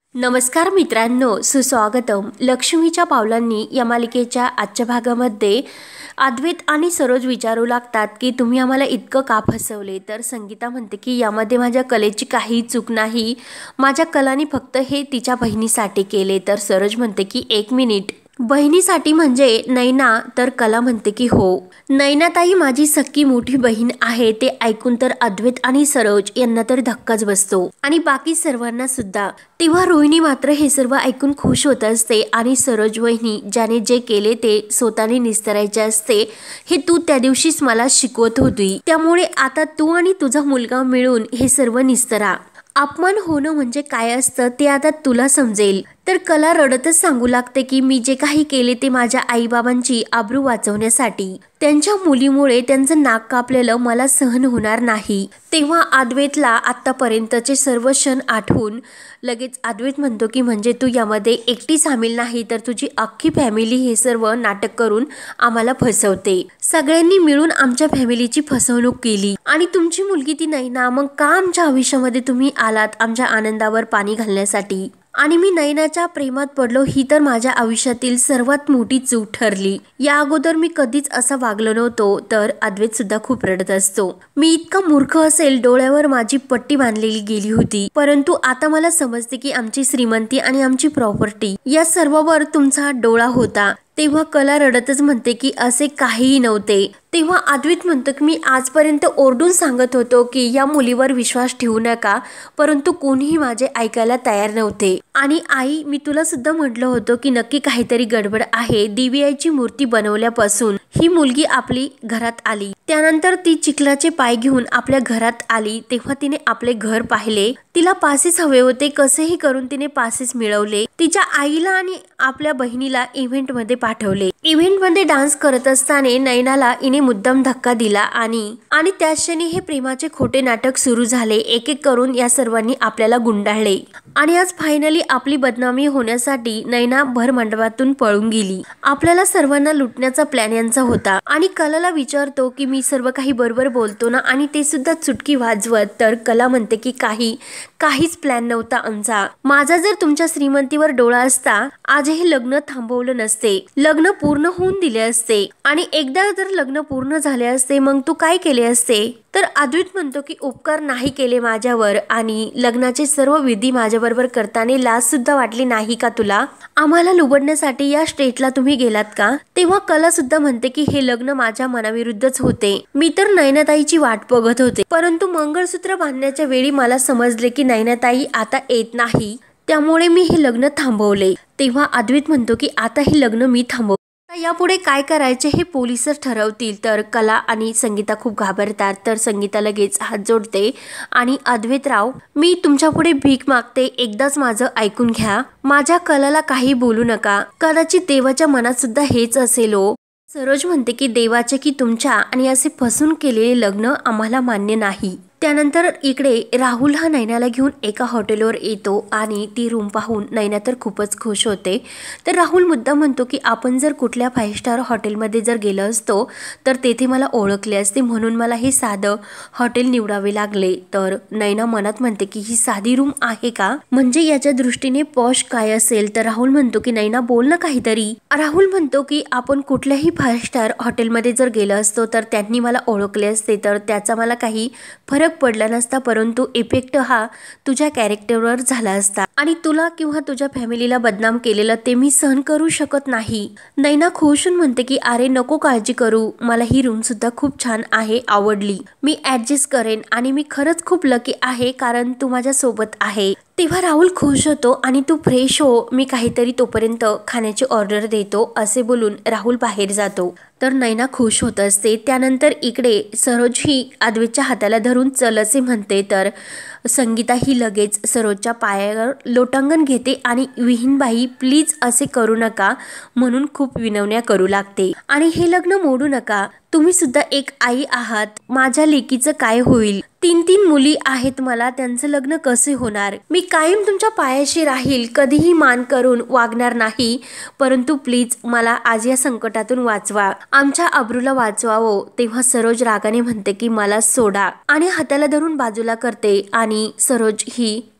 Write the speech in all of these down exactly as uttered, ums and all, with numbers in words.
नमस्कार मित्रांनो, सुस्वागतम. लक्ष्मीच्या पावलांनी या मालिकेच्या आजच्या भागामध्ये अद्वैत आणि सरोज विचारू लागतात की तुम्ही आम्हाला इतकं का फसवले. तर संगीता म्हणते की यामध्ये माझ्या कलेची काही चूक नाही, माझ्या कलाने फक्त हे तिच्या बहिणीसाठी केले. तर सरोज म्हणते की एक मिनिट, बहिणीसाठी म्हणजे नैना? तर कला म्हणते की हो, नैनाताई माझी सख्खी मोठी बहीण आहे. ते ऐकून तर अद्वैत आणि सरोज यांना तर धक्काच बसतो आणि बाकी सर्वांना सुद्धा. तेव्हा रोहिणी मात्र हे सर्व ऐकून खुश होत असते आणि सरोज वहिनी, ज्याने जे केले ते स्वतःने निस्तरायचे असते हे तू त्या दिवशीच मला शिकवत होती, त्यामुळे आता तू आणि तुझा मुलगा मिळून हे सर्व निस्तरा. अपमान होणं म्हणजे काय असतं ते आता तुला समजेल. तर कला रडतच सांगू लागते की मी जे काही केले ते माझ्या आईबाबांची आबरू वाचवण्यासाठी. त्यांच्या मुलीमुळे त्यांचं नाक कापलेलं मला सहन होणार नाही. तेव्हा अद्वैतला आतापर्यंतचे सर्व क्षण आठवून लगेच अद्वैत म्हणतो की म्हणजे तू यामध्ये एकटी सामील नाही, तर तुझी अख्खी फॅमिली हे सर्व नाटक करून आम्हाला फसवते. सगळ्यांनी मिळून आमच्या फॅमिलीची फसवणूक केली आणि तुमची मुलगी ती नैना, मग का आमच्या आयुष्यामध्ये तुम्ही आलात आमच्या आनंदावर पाणी घालण्यासाठी? आणि मी नैनाच्या प्रेमात पडलो ही तर माझ्या आयुष्यातील सर्वात मोठी चूक ठरली. या अगोदर मी कधीच असा वागलो नव्हतो. तर अद्वैत सुद्धा खूप रडत असतो. मी इतका मूर्ख असेल, डोळ्यावर माझी पट्टी बांधलेली गेली होती, परंतु आता मला समजते की आमची श्रीमंती आणि आमची प्रॉपर्टी या सर्वावर तुमचा डोळा होता. तेव्हा कला रडतच म्हणते की असे काहीही नव्हते. तेव्हा अद्वैत म्हणतो की मी आजपर्यंत ओरडून सांगत होतो की या मुलीवर विश्वास ठेवू नका, परंतु कोणीही माझे ऐकायला तयार नव्हते. आणि आई, मी तुला सुद्धा म्हटलं होतं की नक्की काहीतरी गडबड आहे. देवीआईची मूर्ती बनवल्यापासून ही मुलगी आपली घरात आली, त्यानंतर ती चिखलाचे पाय घेऊन आपल्या घरात आली. तेव्हा तिने आपले घर पाहिले, तिला पासेस हवे होते, कसेही करून तिने पासेस मिळवले. तिच्या आईला आणि आपल्या बहिणीला इव्हेंट मध्ये पाठवले. इव्हेंट मध्ये डान्स करत असताना नैनाला इने मुद्दाम धक्का दिला आणि आणि त्याच क्षणी हे प्रेमाचे खोटे नाटक सुरू झाले. एक एक करून या सर्वांनी आपल्याला गुंडाळले आणि आज फायनली आपली बदनामी होण्यासाठी नैना भर मंडपातून पळून गेली. आपल्याला सर्वांना लुटण्याचा प्लॅन यांचा होता. आणि कलाला विचारतो की मी सर्व काही बरोबर बोलतो ना, आणि ते सुद्धा चुटकी वाजवत. तर कला म्हणते की काही काहीच प्लॅन नव्हता आमचा. माझा जर तुमच्या श्रीमंतीवर डोळा असता आज हे लग्न थांबवलं नसते, लग्न पूर्ण होऊन दिले असते. आणि एकदा जर लग्न पूर्ण झाले असते मग तू काय केले असते? तर अद्वैत म्हणतो की उपकार नाही केले माझ्यावर, आणि लग्नाचे सर्व विधी माझ्याबरोबर करताना लाज सुद्धा वाटली नाही का तुला? आम्हाला लुबडण्यासाठी या स्टेटला तुम्ही गेलात का? तेव्हा कला सुद्धा म्हणते की हे लग्न माझ्या मनाविरुद्धच होते. मी तर नैनाताईची वाट बघत होते, परंतु मंगळसूत्र बांधण्याच्या वेळी मला समजले की नैनाताई आता येत नाही, त्यामुळे मी हे लग्न थांबवले. तेव्हा अद्वैत म्हणतो की आता हे लग्न मी थांबव, यापुढे काय करायचे हे पोलीसच ठरवतील. तर कला आणि संगीता खूप घाबरतात. तर संगीता लगेच हात जोडते आणि अद्वैतराव, मी तुमच्या पुढे भीक मागते, एकदाच माझं ऐकून घ्या. माझ्या कलाला काही बोलू नका. कदाचित देवाच्या मनात सुद्धा हेच असेल हो. सरोज म्हणते की देवाचे की तुमच्या आणि असे फसून केलेले लग्न आम्हाला मान्य नाही. त्यानंतर इकडे राहुल हा नैनाला घेऊन एका हॉटेलवर येतो आणि ती रूम पाहून नैना तर खूपच खुश होते. तर राहुल मुद्दा म्हणतो की आपण जर कुठल्या फाईव्ह स्टार हॉटेलमध्ये जर गेलो असतो तर तेथे मला ओळखले असते, म्हणून मला हे साधं हॉटेल निवडावे लागले. तर नैना मनात म्हणते की ही साधी रूम आहे का, म्हणजे याच्या दृष्टीने पॉश काय असेल? तर राहुल म्हणतो की नैना बोल ना काहीतरी. राहुल म्हणतो की आपण कुठल्याही फाईव्ह स्टार हॉटेलमध्ये जर गेलो असतो तर त्यांनी मला ओळखले असते, तर त्याचा मला काही फरक पडला नसता, परंतु इफेक्ट हा तुझ्या कॅरेक्टरवर झाला असता आणि तुला किंवा तुझ्या फॅमिलीला बदनाम केलेलं ते मी सहन करू शकत नाही. नैना खुश होऊन म्हणते की अरे नको काळजी करू, मला ही रूम सुद्धा खूप छान आहे, आवडली, मी ऍडजस्ट करेन आणि मी खरंच खूप लकी आहे कारण तू माझ्या सोबत आहे. तेव्हा राहुल खुश होतो आणि तू फ्रेश हो, मी काहीतरी तोपर्यंत खाण्याची ऑर्डर देतो, असे बोलून राहुल बाहेर जातो. तर नैना खुश होत असते. त्यानंतर इकडे सरोज ही अद्वैतच्या हाताला धरून चल असे म्हणते. तर संगीता ही लगेच सरोजच्या पायावर लोटांगण घेते आणि विहीनबाई प्लीज असे करू नका म्हणून खूप विनवण्या करू लागते. आणि हे लग्न मोडू नका, तुम्ही सुद्धा एक आई आहात, माझ्या लेकीचं काय होईल? तीन तीन मुली आहेत मला, त्यांचं लग्न कसे होणार? मी कायम तुमच्या पायाशी राहील, कधीही मान करून वागणार नाही, परंतु प्लीज मला आज या संकटातून वाचवा, आमच्या अब्रूला वाचवावं. तेव्हा सरोज रागाने म्हणते की मला सोडा आणि हाताला धरून बाजूला करते आणि सरोज ही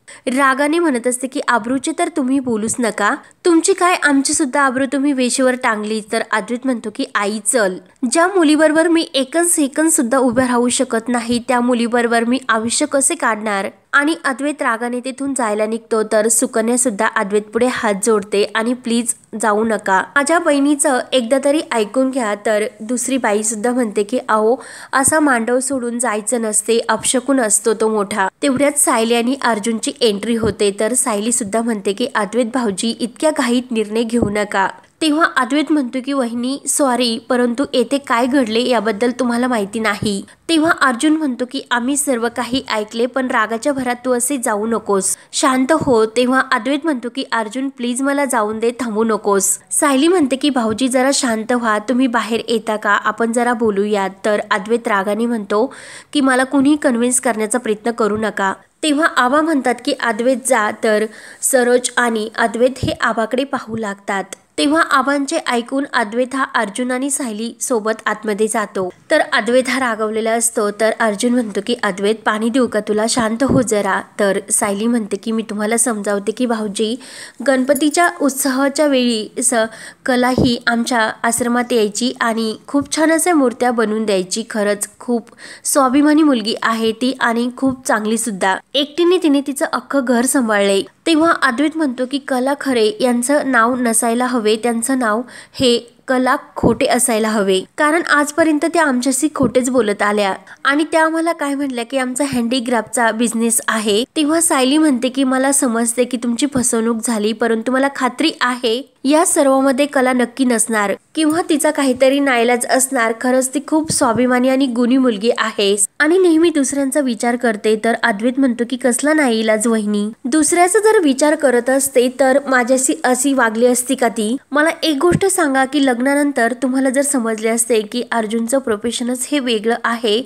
रागाने म्हणत असते की आबरूचे तर तुम्ही बोलूच नका, तुमची काय आमची सुद्धा आबरू तुम्ही वेशीवर टांगली. तर अद्वैत म्हणतो की आई चल, ज्या मुलीबरोबर मी एकच सेकंद सुद्धा उभे राहू शकत नाही त्या मुलीबरोबर मी आयुष्य कसे काढणार. आणि अद्वैत रागाने तिथून जायला निघतो. तर सुकन्या सुद्धा अद्वैत पुढे हात जोडते आणि प्लीज जाऊ नका, माझ्या बहिणीचं एकदा तरी ऐकून घ्या. तर दुसरी बाई सुद्धा म्हणते की अहो असा मांडव सोडून जायचं नसते, अपशकुन असतो तो मोठा. तेवढ्यात सायली आणि अर्जुनची एंट्री होते. तर सायली सुद्धा म्हणते की अद्वैत भाऊजी इतक्या घाईत निर्णय घेऊ नका. तेव्हा अद्वैत म्हणतो की वहिनी सॉरी, परंतु येथे काय घडले याबद्दल तुम्हाला माहिती नाही. तेव्हा अर्जुन म्हणतो की आम्ही सर्व काही ऐकले, पण रागाच्या भरात तू असे जाऊ नकोस, शांत हो. तेव्हा अद्वैत म्हणतो की अर्जुन प्लीज मला जाऊन दे, थांबू नकोस. सायली म्हणते की भाऊजी जरा शांत व्हा, तुम्ही बाहेर येता का, आपण जरा बोलूयात. तर अद्वैत रागाने म्हणतो की मला कुणी कन्व्हिन्स करण्याचा प्रयत्न करू नका. तेव्हा आबा म्हणतात की अद्वैत जा. तर सरोज आणि अद्वैत हे आबाकडे पाहू लागतात. तेव्हा आबांचे ऐकून अद्वैत हा अर्जुन आणि सायली सोबत आतमध्ये जातो. तर अद्वैत हा रागवलेला असतो. तर अर्जुन म्हणतो की अद्वैत पाणी देऊ का तुला, शांत हो जरा. तर सायली म्हणते की मी तुम्हाला समजावते की भाऊजी गणपतीच्या उत्सवाच्या वेळी स कला ही आमच्या आश्रमात यायची आणि खूप छान अशा मूर्त्या बनवून द्यायची. खरंच खूप स्वाभिमानी मुलगी आहे ती आणि खूप चांगली सुद्धा. एकटीने तिने तिचं अख्खं घर सांभाळले. तेव्हा अद्वैत म्हणतो की कला खरे यांचं नाव नसायला हवे, त्यांचं नाव हे कला खोटे असायला हवे, कारण आजपर्यंत त्या आमच्याशी खोटेच बोलत आल्या आणि त्या आम्हाला काय म्हणल्या की आमचा हँडीक्राफ्टचा बिझनेस आहे. तेव्हा सायली म्हणते की मला समजते की तुमची फसवणूक झाली, परंतु मला खात्री आहे या सर्वांमध्ये कला नक्की नसणार किंवा तिचा काहीतरी नाईलाज असणार. खरंच ती खूप स्वाभिमानी आणि गुणी मुलगी आहे आणि नेहमी दुसऱ्यांचा विचार करते. तर अद्वैत म्हणतो की कसला नाईलाज वहिनी, दुसऱ्याचा जर विचार करत असते तर माझ्याशी अशी वागली असती का ती. मला एक गोष्ट सांगा की लग्नानंतर तुम्हाला जर समजले असते की अर्जुनचं प्रोफेशनच हे वेगळं आहे,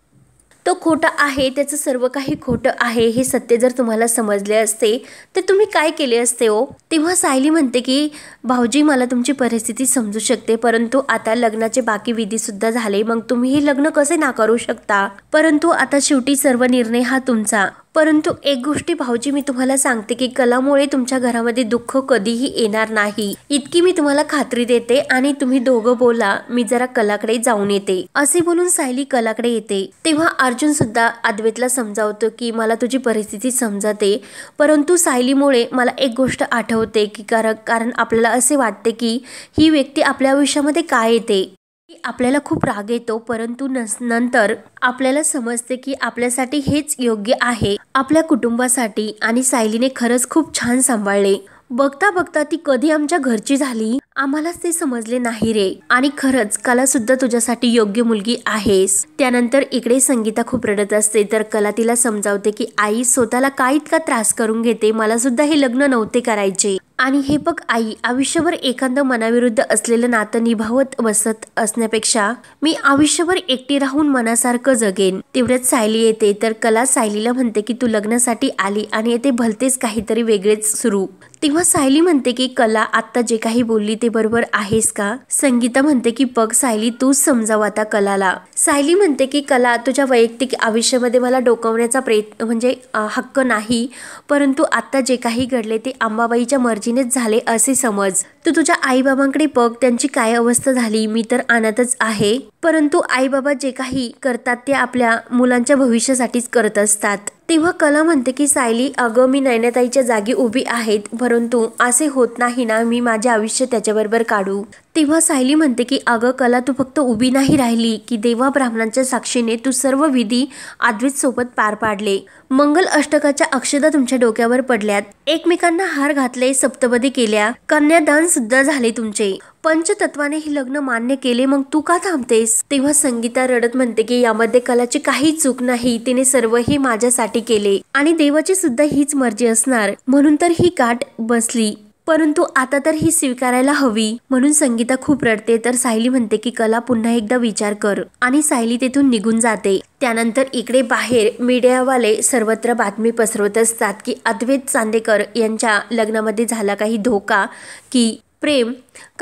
तो खोटा आहे, त्याचं सर्व काही खोटं आहे हे सत्य जर तुम्हाला समजले असते तर तुम्ही काय केले असते हो. तेव्हा सायली म्हणते की भाऊजी मला तुमची परिस्थिती समजू शकते, परंतु आता लग्नाचे बाकी विधी सुद्धा झाले, मग तुम्ही हे लग्न कसे नाकारू शकता. परंतु आता शेवटी सर्व निर्णय हा तुमचा. परंतु एक गोष्टी भाऊजी मी तुम्हाला सांगते की कलामुळे तुमच्या घरामध्ये दुःख कधीही येणार नाही, इतकी मी तुम्हाला खात्री देते. आणि तुम्ही दोघं बोला, मी जरा कलाकडे जाऊन येते. असे बोलून सायली कलाकडे येते. तेव्हा अर्जुन सुद्धा अद्वैतला समजावतो की मला तुझी परिस्थिती समजते, परंतु सायलीमुळे मला एक गोष्ट आठवते की कारण कारण आपल्याला असे वाटते की ही व्यक्ती आपल्या आयुष्यामध्ये काय येते, आपल्याला खूप राग येतो, परंतु नंतर आपल्याला समजते की आपल्यासाठी हेच योग्य आहे, आपल्या कुटुंबासाठी. आणि सायलीने खरंच खूप छान सांभाळले. बघता बघता ती कधी आमच्या घरची झाली आम्हालाच ते समजले नाही रे. आणि खरंच कला सुद्धा तुझ्यासाठी योग्य मुलगी आहेस. त्यानंतर इकडे संगीता खूप रडत असते. तर कला तिला समजावते की आई स्वतःला काय इतका त्रास करून घेते, मला सुद्धा हे लग्न नव्हते करायचे. आणि हे बघ आई, आयुष्यभर एखादं मनाविरुद्ध असलेलं नातं निभावत बसत असण्यापेक्षा मी आयुष्यभर एकटी राहून मनासारखं जगेन. तेवढ्यात सायली येते. तर कला सायलीला म्हणते की तू लग्नासाठी आली आणि येथे भलतेच काहीतरी वेगळेच सुरू. तेव्हा सायली म्हणते की कला आता जे काही बोलली ते बरोबर आहेस का. संगीता म्हणते की बघ सायली तूच समजाव आता कलाला. सायली म्हणते की कला तुझ्या वैयक्तिक आयुष्यामध्ये मला डोकावण्याचा प्रयत्न म्हणजे हक्क नाही, परंतु आता जे काही घडले ते अंबाबाईच्या मर्जीनेच झाले असे समज. तू तुझ्या आई बाबांकडे बघ, त्यांची काय अवस्था झाली. मी तर अनाथच आहे, परंतु आई बाबा जे काही करतात ते आपल्या मुलांच्या भविष्यासाठीच करत असतात. तेव्हा कला म्हणते की सायली अगं मी नयनाताईच्या जागी उभी आहेत, परंतु असे होत नाही ना, मी माझे आयुष्य त्याच्याबरोबर काढू. तेव्हा सायली म्हणते की अगं कला तू फक्त उभी नाही राहिली की देवा ब्राह्मणांच्या साक्षीने तू सर्व विधी अद्वैत सोबत पार पाडले. मंगल अष्टकाच्या अक्षता तुमच्या डोक्यावर पडल्यात, एकमेकांना हार घातले, सप्तपदी केल्या, कन्यादान सुद्धा झाले तुमचे, पंचतत्वाने हे लग्न मान्य केले, मग तू का थांबतेस. तेव्हा संगीता रडत म्हणते की यामध्ये कलाची काही चूक नाही, तिने सर्व हे माझ्यासाठी केले आणि देवाची सुद्धा हीच मर्जी असणार, म्हणून तर ही गाठ बसली, परंतु आता तर ही स्वीकारायला हवी. म्हणून संगीता खूप रडते. तर सायली म्हणते की कला पुन्हा एकदा विचार कर आणि सायली तेथून निघून जाते. त्यानंतर इकडे बाहेर मीडियावाले सर्वत्र बातमी पसरवत असतात की अद्वैत चांदेकर यांच्या लग्नामध्ये झाला काही धोका की प्रेम का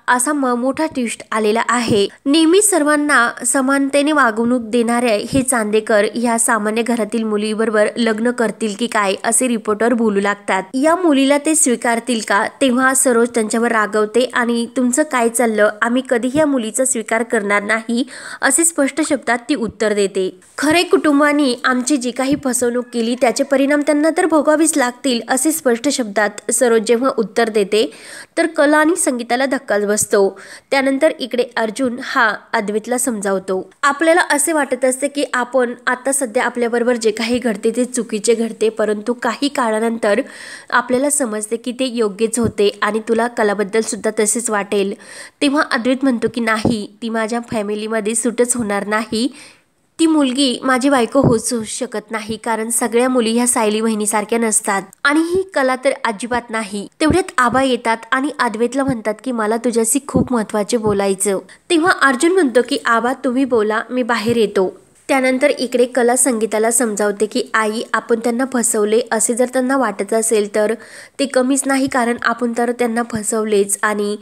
असा मोठा ट्विस्ट आलेला आहे। नेहमी सर्वांना समानतेने वागणूक देणाऱ्या हे चांदेकर ह्या सामान्य घरातील मुलीबरोबर लग्न करतील की काय असे रिपोर्टर बोलू लागतात। या मुलीला ते स्वीकारतील का? तेव्हा सरोज त्यांच्यावर रागवते आणि तुमचं काय चाललं, आम्ही कधीही या मुलीचा स्वीकार करणार नाही असे स्पष्ट शब्दात ती उत्तर देते। खरे कुटुंबाने आमची जी काही फसवणूक केली त्याचे परिणाम त्यांना तर भोगावेच लागतील असे स्पष्ट शब्दात सरोज जेव्हा उत्तर देते तर कला आणि संगीताला धक्काच बसतो। त्यानंतर इकडे अर्जुन हा अद्वैतला समजावतो। आपल्याला असे वाटत असते की आपण आता सध्या आपल्याबरोबर जे काही घडते ते चुकीचे घडते, परंतु काही काळानंतर आपल्याला समजते की ते योग्यच होते आणि तुला कलाबद्दल सुद्धा तसेच वाटेल। तेव्हा अद्वैत म्हणतो की नाही, ती माझ्या फॅमिलीमध्ये सूटच होणार नाही, ती मुलगी माझी बायको होऊच शकत नाही, कारण सगळ्या मुली ह्या सायली बहिणीसारख्या नसतात आणि ही कला तर अजिबात नाही। तेवढ्यात आबा येतात आणि अद्वैतला म्हणतात की मला तुझ्याशी खूप महत्त्वाचे बोलायचं। तेव्हा अर्जुन म्हणतो की आबा तुम्ही बोला, मी बाहेर येतो। त्यानंतर इकडे कला संगीताला समजावते की आई, आपण त्यांना फसवले असे जर त्यांना वाटत असेल तर ते कमीच नाही, कारण आपण तर त्यांना फसवलेच आणि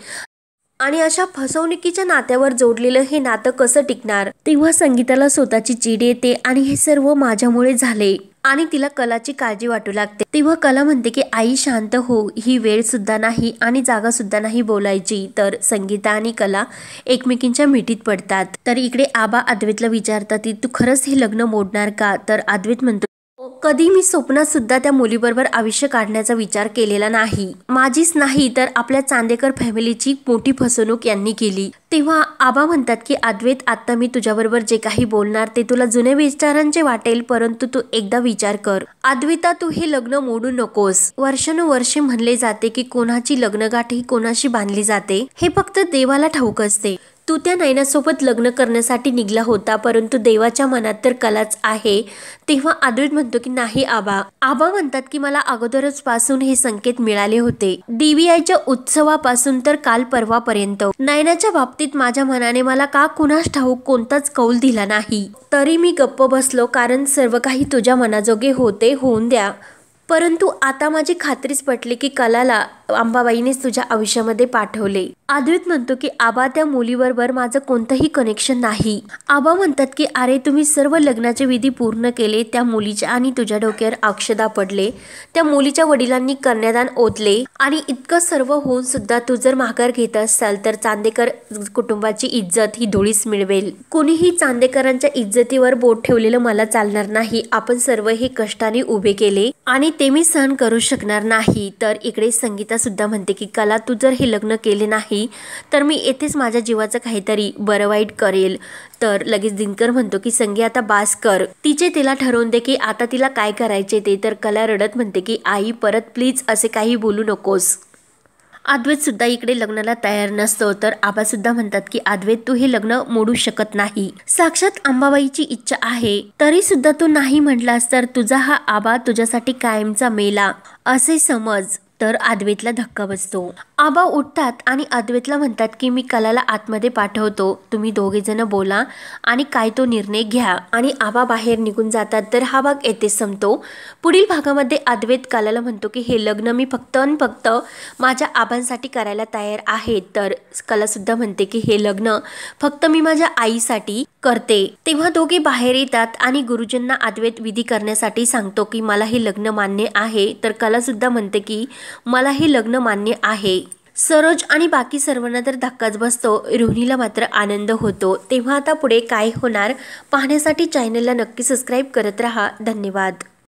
आणि अशा फसवणुकीच्या नात्यावर जोडलेलं हे नातं कसं टिकणार। तेव्हा संगीताला स्वतःची चीड येते आणि हे सर्व माझ्यामुळे झाले आणि तिला कलाची काळजी वाटू लागते। तेव्हा कला म्हणते की आई शांत हो, ही वेळ सुद्धा नाही आणि जागा सुद्धा नाही बोलायची। तर संगीता आणि कला एकमेकींच्या मिठीत पडतात। तर इकडे आबा अद्वैतला विचारतात तू खरंच हे लग्न मोडणार का? तर अद्वैत म्हणतो कधी मी स्वप्नात सुद्धा त्या मुलीबरोबर आयुष्य काढण्याचा विचार केलेला नाही। माझीच नाही तर आपल्या चांदेकर फॅमिलीची मोठी फसवणूक यांनी केली। तेव्हा आबा म्हणतात की अद्वैत, आता मी तुझ्याबरोबर जे काही बोलणार ते तुला जुने विचारांचे वाटेल, परंतु तू एकदा विचार कर अद्वैता, तू हे लग्न मोडू नकोस। वर्षानुवर्षे म्हणले जाते की कोणाची लग्नगाठ ही कोणाशी बांधली जाते हे फक्त देवाला ठाऊक असते। तू त्या नयनासोबत लग्न करण्यासाठी निघला होता, परंतु देवाच्या मनात तर कलाच आहे। तेव्हा अद्वैत म्हणतो की नाही आबा। आबा म्हणतात की मला अगोदरच पासून हे संकेत मिळाले होते, डीव्हीआयच्या उत्सवापासून तर काल परवापर्यंत। नयनाच्या बाबतीत माझ्या मनाने मला का कुणास ठाऊक कोणताच कौल दिला नाही, तरी मी गप्प बसलो, कारण सर्व काही तुझ्या मनाजोगे होते, होऊन द्या। परंतु आता माझी खात्रीच पटली की कलाला अंबाबाईनेच तुझ्या आयुष्यामध्ये पाठवले। अद्वैत म्हणतो की आबा, त्या मुलीबरोबर माझं कोणतंही कनेक्शन नाही। आबा म्हणतात की अरे तुम्ही सर्व लग्नाचे विधी पूर्ण केले, त्या मुलीच्या आणि तुझ्या डोक्यावर अक्षदा पडले, त्या मुलीच्या वडिलांनी कन्यादान ओतले आणि इतकं सर्व होऊन सुद्धा तू जर माघार घेत असाल तर चांदेकर कुटुंबाची इज्जत ही धुळीस मिळवेल। कोणीही चांदेकरांच्या इज्जतीवर बोट ठेवलेलं मला चालणार नाही। आपण सर्व हे कष्टाने उभे केले आणि ते मी सहन करू शकणार नाही। तर इकडे संगीता सुद्धा म्हणते की कला, तू जर हे लग्न केले नाही तर मी येथेच माझ्या जीवाचं काहीतरी बरं वाईट करेल। तर लगेच दिनकर म्हणतो की संगी आता बास कर, तिचे तिला ठरवून दे की आता तिला काय करायचे ते। तर कला रडत म्हणते की आई परत प्लीज असे काही बोलू नकोस। अद्वैत सुद्धा इकडे लग्नाला तयार नसतो। तर आबा सुद्धा म्हणतात की अद्वैत, तू हे लग्न मोडू शकत नाही, साक्षात अंबाबाईची इच्छा आहे, तरी सुद्धा तू नाही म्हटलास तर तुझा हा आबा तुझ्यासाठी कायमचा मेला असे समज। तर अद्वैतला धक्का बसतो। आबा उठतात आणि अद्वैतला म्हणतात की मी कलाला आतमध्ये पाठवतो, तुम्ही दोघे जण बोला आणि काय तो निर्णय घ्या। आणि आबा बाहेर निघून जातात। तर हा भाग येथे संपतो। पुढील भागामध्ये अद्वैत कलाला म्हणतो की हे लग्न मी फक्त आणि फक्त माझ्या आबांसाठी करायला तयार आहे। तर कला सुद्धा म्हणते की हे लग्न फक्त मी माझ्या आईसाठी करते। तेव्हा दोघे बाहेर येतात आणि गुरुजींना अद्वैत विधी करण्यासाठी सांगतो की मला हे लग्न मान्य आहे। तर कला सुद्धा म्हणते की मला हे लग्न मान्य आहे। सरोज आणि बाकी सर्वांना तर धक्काच बसतो, रोहिणीला मात्र आनंद होतो। तेव्हा आता पुढे काय होणार पाहण्यासाठी चॅनलला नक्की सबस्क्राईब करत रहा। धन्यवाद।